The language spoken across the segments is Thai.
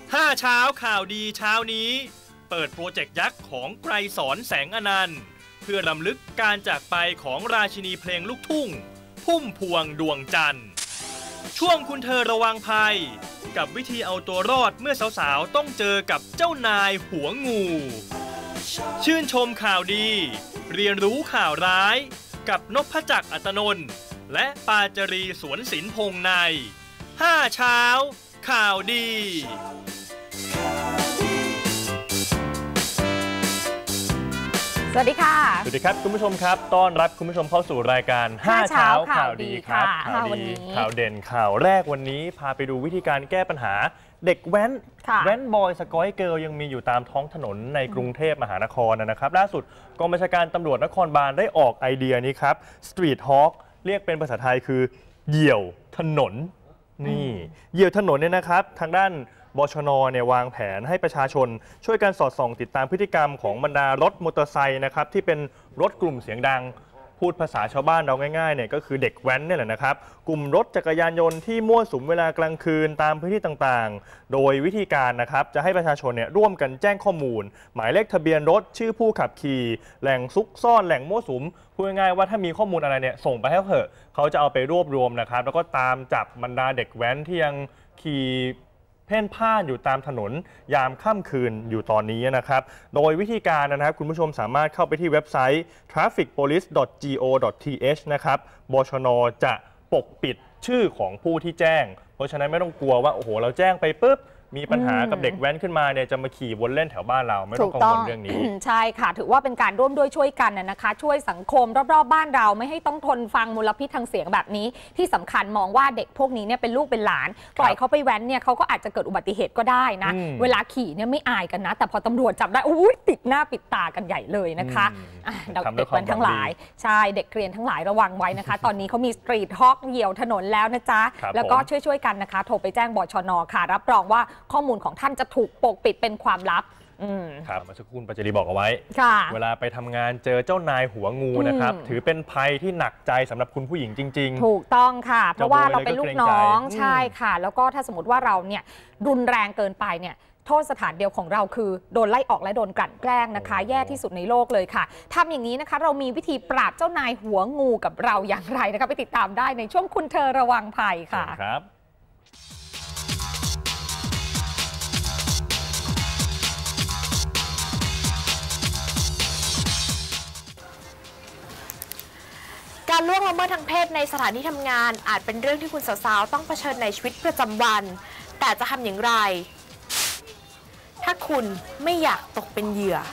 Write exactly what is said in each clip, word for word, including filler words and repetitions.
ห้าเช้าข่าวดีเช้านี้เปิดโปรเจกต์ยักษ์ของไกรสอนแสงอนันต์เพื่อรำลึกการจากไปของราชินีเพลงลูกทุ่งพุ่มพวงดวงจันทร์ช่วงคุณเธอระวังภัยกับวิธีเอาตัวรอดเมื่อสาวๆต้องเจอกับเจ้านายหัวงูชื่นชมข่าวดีเรียนรู้ข่าวร้ายกับนพจักรอัตนนท์และปาจรีสวนศิลป์พงษ์ในห้าเช้าข่าวดีสวัสดีค่ะสวัสดีครับคุณผู้ชมครับต้อนรับคุณผู้ชมเข้าสู่รายการห้าเช้าข่าวดีครับข่าวดีข่าวเด่นข่าวแรกวันนี้พาไปดูวิธีการแก้ปัญหาเด็กแว้นแว้นบอยสกอยเกิร์ลยังมีอยู่ตามท้องถนนในกรุงเทพมหานครนะครับล่าสุดกองบัญชาการตำรวจนครบาลได้ออกไอเดียนี้ครับ Street Hawk เรียกเป็นภาษาไทยคือเหยี่ยวถนนนี่เหยี่ยวถนนเนี่ยนะครับทางด้านบชน.เนี่ยวางแผนให้ประชาชนช่วยกันสอดส่องติดตามพฤติกรรมของบรรดารถมอเตอร์ไซค์นะครับที่เป็นรถกลุ่มเสียงดังพูดภาษาชาวบ้านเราง่ายๆเนี่ยก็คือเด็กแว้นเนี่ยแหละนะครับกลุ่มรถจักรยานยนต์ที่มั่วสุมเวลากลางคืนตามพื้นที่ต่างๆโดยวิธีการนะครับจะให้ประชาชนเนี่ยร่วมกันแจ้งข้อมูลหมายเลขทะเบียนรถชื่อผู้ขับขี่แหล่งซุกซ่อนแหล่งมั่วสุมพูดง่ายๆว่าถ้ามีข้อมูลอะไรเนี่ยส่งไปให้เถอะเขาจะเอาไปรวบรวมนะครับแล้วก็ตามจับบรรดาเด็กแว้นที่ยังขี่เพ่นพ่านอยู่ตามถนนยามค่ำคืนอยู่ตอนนี้นะครับโดยวิธีการนะครับคุณผู้ชมสามารถเข้าไปที่เว็บไซต์ ทราฟฟิกโพลิส ดอท โก ดอท ที เอช นะครับบชน.จะปกปิดชื่อของผู้ที่แจ้งเพราะฉะนั้นไม่ต้องกลัวว่าโอ้โหเราแจ้งไปปุ๊บมีปัญหากับเด็กแว้นขึ้นมาเนี่ยจะมาขี่วนเล่นแถวบ้านเราไม่ต้องกังวลเรื่องนี้ใช่ค่ะถือว่าเป็นการร่วมด้วยช่วยกันนะคะช่วยสังคมรอบๆบ้านเราไม่ให้ต้องทนฟังมลพิษทางเสียงแบบนี้ที่สำคัญมองว่าเด็กพวกนี้เนี่ยเป็นลูกเป็นหลานปล่อยเขาไปแว้นเนี่ยเขาก็อาจจะเกิดอุบัติเหตุก็ได้นะเวลาขี่เนี่ยไม่อายกันนะแต่พอตำรวจจับได้อุ้ยติดหน้าปิดตากันใหญ่เลยนะคะเด็กแว้นทั้งหลายใช่เด็กเรียนทั้งหลายระวังไว้นะคะตอนนี้เขามีสตรีทฮอล์กเหยี่ยวถนนแล้วนะจ๊ะแล้วก็ช่วยๆกันนะคะโทรไปแจ้งบชน.ค่ะรับรองว่าข้อมูลของท่านจะถูกปกปิดเป็นความลับครับมาสักครู่ปัจจรีบอกเอาไว้เวลาไปทำงานเจอเจ้านายหัวงูนะครับถือเป็นภัยที่หนักใจสำหรับคุณผู้หญิงจริงๆถูกต้องค่ะเพราะว่าเราเป็นลูกน้องใช่ค่ะแล้วก็ถ้าสมมติว่าเราเนี่ยรุนแรงเกินไปเนี่ยโทษสถานเดียวของเราคือโดนไล่ออกและโดนกลั่นแกล้งนะคะแย่ที่สุดในโลกเลยค่ะทำอย่างนี้นะคะเรามีวิธีปราบเจ้านายหัวงูกับเราอย่างไรนะคะไปติดตามได้ในช่วงคุณเธอระวังภัยค่ะครับการล่วงละเมิดทางเพศในสถานที่ทำงานอาจเป็นเรื่องที่คุณสาวๆต้องเผชิญในชีวิตประจำวันแต่จะทำอย่างไรถ้าคุณไม่อยากตกเป็นเหยื่อ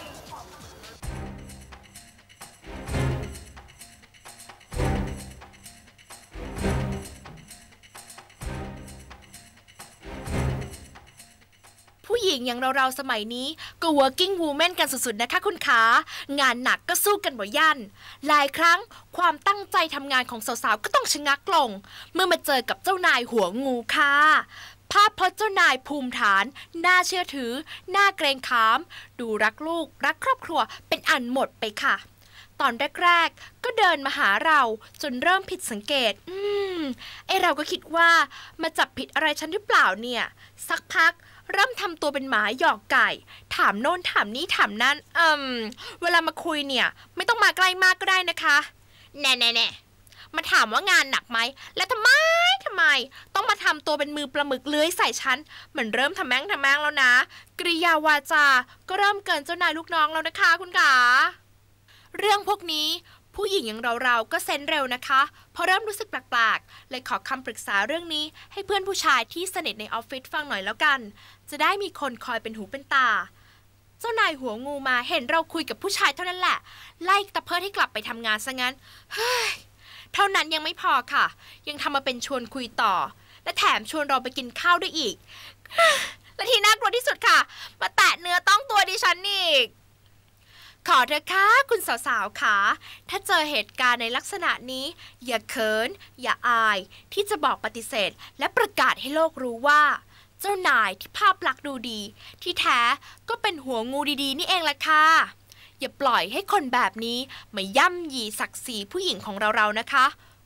ผู้หญิงอย่างเราๆสมัยนี้ก็ working woman กันสุดๆนะคะคุณขางานหนักก็สู้กันบ่ยั่นหลายครั้งความตั้งใจทำงานของสาวๆก็ต้องชะงักลงเมื่อมาเจอกับเจ้านายหัวงูค่ะภาพพจน์เจ้านายภูมิฐานน่าเชื่อถือน่าเกรงขามดูรักลูกรักครอบครัวเป็นอันหมดไปค่ะตอนแรกๆก็เดินมาหาเราจนเริ่มผิดสังเกตอืมไอเราก็คิดว่ามาจับผิดอะไรฉันหรือเปล่าเนี่ยสักพักเริ่มทำตัวเป็นหมาหยอกไก่ถามโน่นถามนี้ถามนั่นอืมเวลามาคุยเนี่ยไม่ต้องมาใกล้มากก็ได้นะคะแน่แน่แน่มาถามว่างานหนักไหมแล้วทำไมทำไมต้องมาทำตัวเป็นมือปลาหมึกเลื้อยใส่ฉันเหมือนเริ่มทำแม่งทำแม่งแล้วนะกริยาวาจาก็เริ่มเกินเจ้านายลูกน้องแล้วนะคะคุณขาเรื่องพวกนี้ผู้หญิงอย่างเราๆก็เซนส์เร็วนะคะพอเริ่มรู้สึกแปลกๆเลยขอคำปรึกษาเรื่องนี้ให้เพื่อนผู้ชายที่สนิทในออฟฟิศฟังหน่อยแล้วกันจะได้มีคนคอยเป็นหูเป็นตาเจ้านายหัวงูมาเห็นเราคุยกับผู้ชายเท่านั้นแหละไล่ตะเพิดให้กลับไปทำงานซะงั้นเฮ้ยเท่านั้นยังไม่พอค่ะยังทำมาเป็นชวนคุยต่อและแถมชวนเราไปกินข้าวด้วยอีกและที่น่ากลัวที่สุดค่ะมาแตะเนื้อต้องตัวดิฉันอีกขอเถอะค่ะคุณสาวๆค่ะถ้าเจอเหตุการณ์ในลักษณะนี้อย่าเขินอย่าอายที่จะบอกปฏิเสธและประกาศให้โลกรู้ว่าเจ้านายที่ภาพลักษณ์ดูดีที่แท้ก็เป็นหัวงูดีๆนี่เองแหละค่ะอย่าปล่อยให้คนแบบนี้มาย่ำยีศักดิ์ศรีผู้หญิงของเราๆนะคะ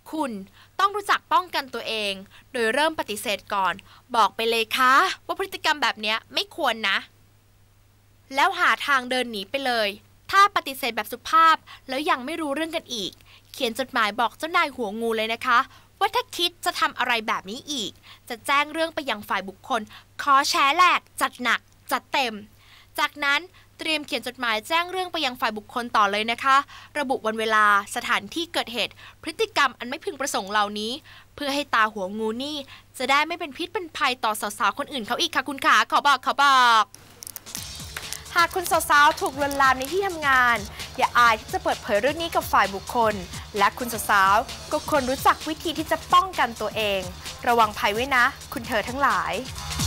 คุณต้องรู้จักป้องกันตัวเองโดยเริ่มปฏิเสธก่อนบอกไปเลยค่ะว่าพฤติกรรมแบบนี้ไม่ควรนะแล้วหาทางเดินหนีไปเลยถ้าปฏิเสธแบบสุภาพแล้วยังไม่รู้เรื่องกันอีกเขียนจดหมายบอกเจ้านายหัวงูเลยนะคะว่าถ้าคิดจะทำอะไรแบบนี้อีกจะแจ้งเรื่องไปยังฝ่ายบุคคลขอแฉแหลกจัดหนักจัดเต็มจากนั้นเตรียมเขียนจดหมายแจ้งเรื่องไปยังฝ่ายบุคคลต่อเลยนะคะระบุวันเวลาสถานที่เกิดเหตุพฤติกรรมอันไม่พึงประสงค์เหล่านี้เพื่อให้ตาหัวงูนี่จะได้ไม่เป็นพิษเป็นภัยต่อสาวๆคนอื่นเขาอีกค่ะคุณขาขอบอกขอบอกหากคุณสาวๆถูกลวนลามในที่ทำงานอย่าอายที่จะเปิดเผยเรื่องนี้กับฝ่ายบุคคลและคุณสาวๆก็ควรรู้จักวิธีที่จะป้องกันตัวเองระวังภัยไว้นะคุณเธอทั้งหลาย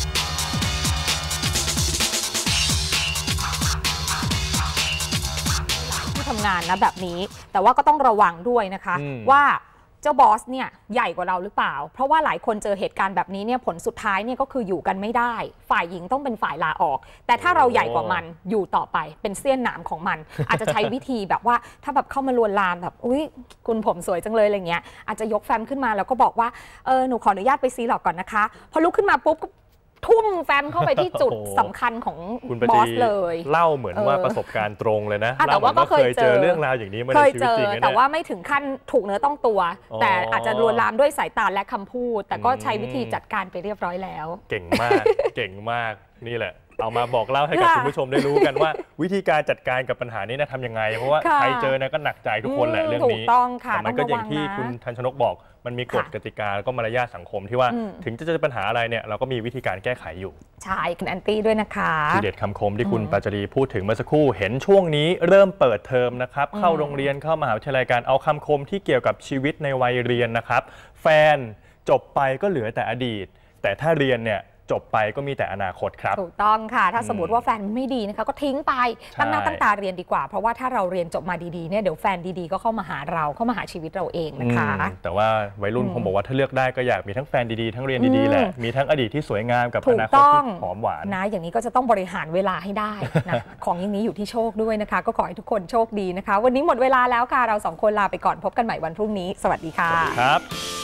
ที่ทำงานนะแบบนี้แต่ว่าก็ต้องระวังด้วยนะคะว่าเจ้าบอสเนี่ยใหญ่กว่าเราหรือเปล่าเพราะว่าหลายคนเจอเหตุการณ์แบบนี้เนี่ยผลสุดท้ายเนี่ยก็คืออยู่กันไม่ได้ฝ่ายหญิงต้องเป็นฝ่ายลาออกแต่ถ้าเราใหญ่กว่ามันอยู่ต่อไปเป็นเสี้ยนหนามของมัน อาจจะใช้วิธีแบบว่าถ้าแบบเข้ามาลวนลามแบบอุ้ยคุณผมสวยจังเลยอะไรเงี้ยอาจจะยกแฟ้มขึ้นมาแล้วก็บอกว่าเออหนูขออนุญาตไปซีหลอกก่อนนะคะพอลุกขึ้นมาปุ๊บทุ่มแฟ้มเข้าไปที่จุดสำคัญของบอสเลยเล่าเหมือนว่าประสบการณ์ตรงเลยนะแต่ว่าก็เคยเจอเรื่องราวอย่างนี้มาในชีวิตจริงแต่ว่าไม่ถึงขั้นถูกเนื้อต้องตัวแต่อาจจะลวนลามด้วยสายตาและคำพูดแต่ก็ใช้วิธีจัดการไปเรียบร้อยแล้วเก่งมากเก่งมากนี่แหละเอามาบอกเล่าให้กับคุณผู้ชมได้รู้กันว่าวิธีการจัดการกับปัญหานี้นะทำยังไงเพราะว่าใครเจอนะก็หนักใจทุกคนแหละเรื่องนี้ถูกต้องค่ะแต่มันก็อย่างที่คุณทันชนกบอกมันมีกฎกติกาแล้วก็มารยาทสังคมที่ว่าถึงจะเจอปัญหาอะไรเนี่ยเราก็มีวิธีการแก้ไขอยู่ใช่คุณแอนตี้ด้วยนะคะทีเด็ดคำคมที่คุณปาจารีพูดถึงเมื่อสักครู่เห็นช่วงนี้เริ่มเปิดเทอมนะครับเข้าโรงเรียนเข้ามหาวิทยาลัยการเอาคำคมที่เกี่ยวกับชีวิตในวัยเรียนนะครับแฟนจบไปก็เหลือแต่อดีตแต่ถ้าเรียนเนี่ยจบไปก็มีแต่อนาคตครับถูกต้องค่ะถ้าสมมติว่าแฟนไม่ดีนะคะก็ทิ้งไปตั้งหน้าตั้งตาเรียนดีกว่าเพราะว่าถ้าเราเรียนจบมาดีๆเนี่ยเดี๋ยวแฟนดีๆก็เข้ามาหาเราเข้ามาหาชีวิตเราเองนะคะแต่ว่าวัยรุ่นคงบอกว่าถ้าเลือกได้ก็อยากมีทั้งแฟนดีๆทั้งเรียนดีๆแหละมีทั้งอดีตที่สวยงามกับอนาคตที่หอมหวานนะอย่างนี้ก็จะต้องบริหารเวลาให้ได้นะของอย่างนี้อยู่ที่โชคด้วยนะคะก็ขอให้ทุกคนโชคดีนะคะวันนี้หมดเวลาแล้วค่ะเราสองคนลาไปก่อนพบกันใหม่วันพรุ่งนี้สวัสดีค่ะครับ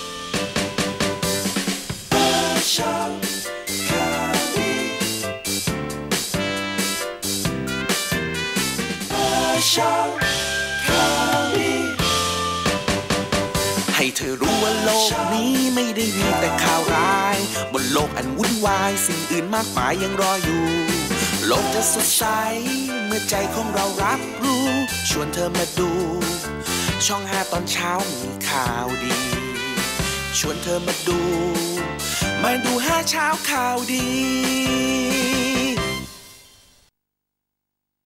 ให้เธอรู้ว่าโลกนี้ไม่ได้มีแต่ข่าวร้ายบนโลกอันวุ่นวายสิ่งอื่นมากมายยังรออยู่โลกจะสดใสเมื่อใจของเรารับรู้ชวนเธอมาดูช่องห้าตอนเช้ามีข่าวดีชวนเธอมาดูมาดูห้าเช้าข่าวดี